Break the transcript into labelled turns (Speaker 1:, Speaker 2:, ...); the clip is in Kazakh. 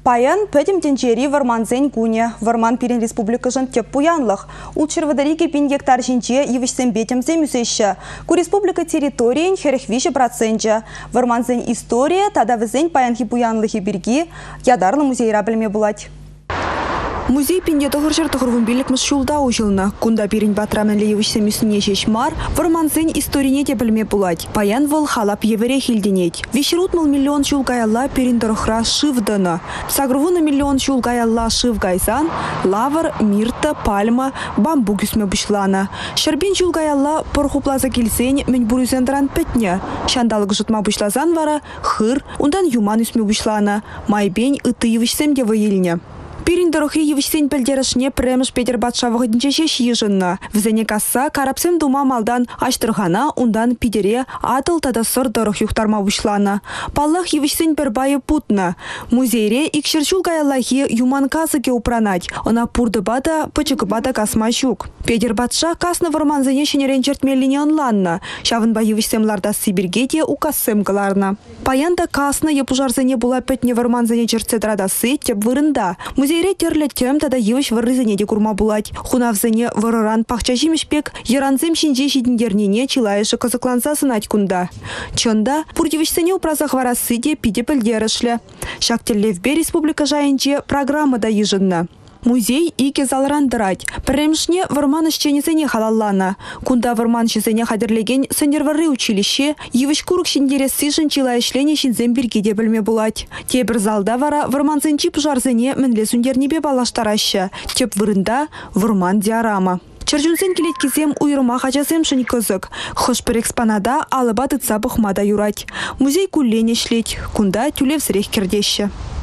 Speaker 1: Паян пөтім тенчери варманзен куне. Варман пирен республикажын теп пуянлық. Ул черводарике 1000 гектар жинче евішсен бетемзем үсеші. Ку республика территориян херехвиші процентче. Варманзен история тада візен паянхи пуянлығы бірге ядарлы музейра білме булать.
Speaker 2: Музей пенде тұғыржыр тұғырвын белікміз шулда ұжылны. Кунда берін батраменлі евішсен мүсіне шешмар, варманзен историне де білме булать. Паян выл халап евере хилденет. Вешерутмыл миллион шул гаялла перін дұрықра шывдыны. Сагрувуна миллион шул гаялла шыв гайзан, лавр, мирта, пальма, бамбук үсме бұшланы. Шарбин шул гаялла порхуплаза келсен мен бурюзендран петне. Шандалығы жұтма бұшлазан вара, хыр, ундан юман үсме бұшланы. Майбен ыты евішсем де вайылне. Пирин дорохи евішсен пәлдерішне премш Петер Батшавығы дінчеше шиежынны. Візене касса карапсем дума малдан аштырғана, ундан пидере атыл тада сыр дорох юхтарма бұшланы. Паллах евішсен бір байы путны. Музейре икшерчул гаяллахи юман казыке упранать. Она пурды бада, пычык бада касма щук. Петер Батша касны варманзыне шенерен чертмеліне онланны. Шавын ба евішсемларда Сибиргете укассем кыларны. Паянда касны епужарзыне була петне варманзыне чертцедрадасы теп вырында. Музейре терлі тем тада евіш варрызыне де курма булать. Хунавзыне варыран пахча жимешпек, еранзым шинже шидіндернене чилайышы кызыкланса сынать кунда. Чонда пур евішсене упразах варасы де пиде пілдерішлі. Шактеллевбе республика жайынче программа да ежынна. Музей ике залрандырать. Премшне варман ишченесене халаллана. Кунда варман шизене хадерлеген сендервары училище, евіш курк шиндересі жынчила ішлене шинзен біргеде білме булать. Тебір залда вара варманзенчи пұжарзене мінле сүндернебе балаштарашы. Теп вырында варман диарама. Чаржунсен келет кезем уйырма хачасем шын кызык. Хош бір экспонада алыба тытса бұхмада юрать. Музей куллене шлет. Кунда тюлев сірех кердеші.